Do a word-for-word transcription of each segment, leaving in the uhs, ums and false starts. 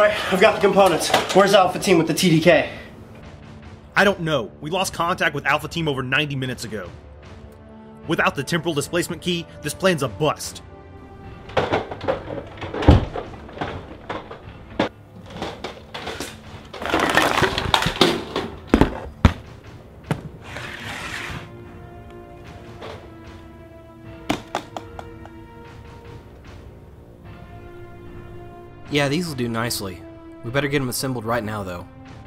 Alright, I've got the components. Where's Alpha Team with the T D K? I don't know. We lost contact with Alpha Team over ninety minutes ago. Without the temporal displacement key, this plan's a bust. Yeah, these will do nicely. We better get them assembled right now, though.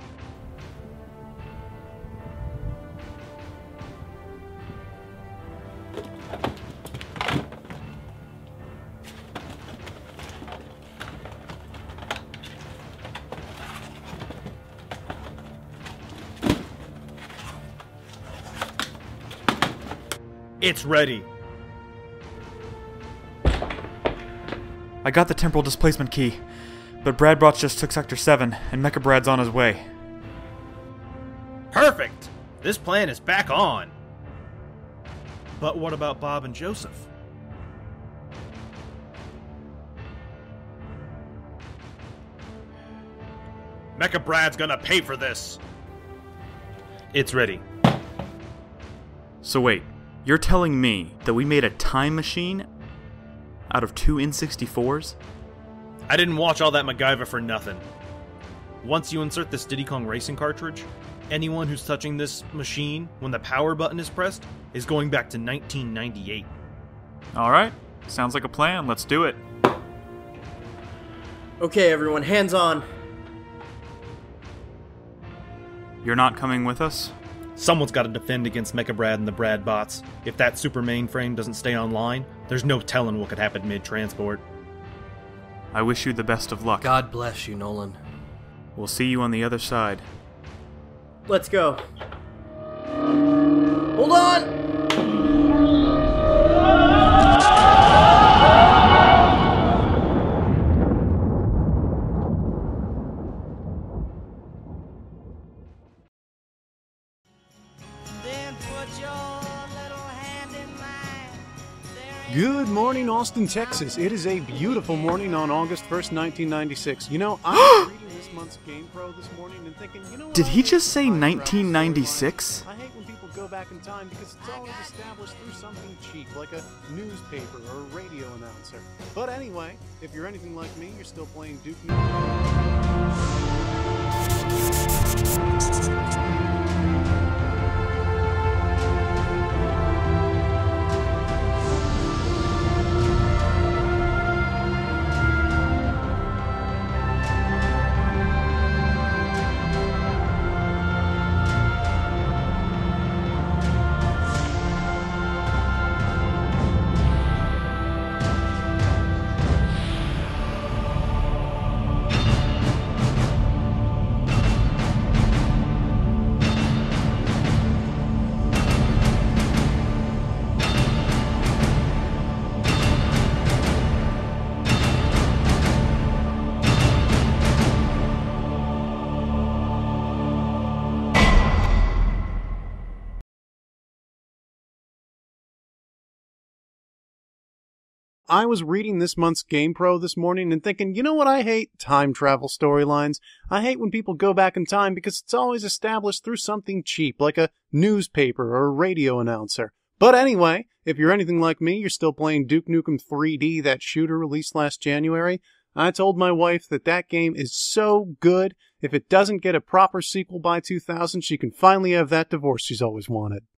It's ready. I got the temporal displacement key, but Bradbots just took Sector seven, and Mecha Brad's on his way. Perfect! This plan is back on. But what about Bob and Joseph? Mecha Brad's gonna pay for this. It's ready. So wait, you're telling me that we made a time machine out of two N sixty-fours? I didn't watch all that MacGyver for nothing. Once you insert this Diddy Kong Racing cartridge, anyone who's touching this machine when the power button is pressed is going back to nineteen ninety-eight. Alright, sounds like a plan, let's do it. Okay, everyone, hands on. You're not coming with us? Someone's got to defend against Mecha Brad and the Brad bots. If that super mainframe doesn't stay online, there's no telling what could happen mid-transport. I wish you the best of luck. God bless you, Nolan. We'll see you on the other side. Let's go. Hold on! Good morning, Austin, Texas. It is a beautiful morning on August first, nineteen ninety-six. You know, I was reading this month's Game Pro this morning and thinking, you know what? Did he just say nineteen ninety-six? I hate when people go back in time because it's always established through something cheap, like a newspaper or a radio announcer. But anyway, if you're anything like me, you're still playing Duke Nukem. I was reading this month's Game Pro this morning and thinking, you know what I hate? Time travel storylines. I hate when people go back in time because it's always established through something cheap, like a newspaper or a radio announcer. But anyway, if you're anything like me, you're still playing Duke Nukem three D, that shooter released last January. I told my wife that that game is so good, if it doesn't get a proper sequel by two thousand, she can finally have that divorce she's always wanted.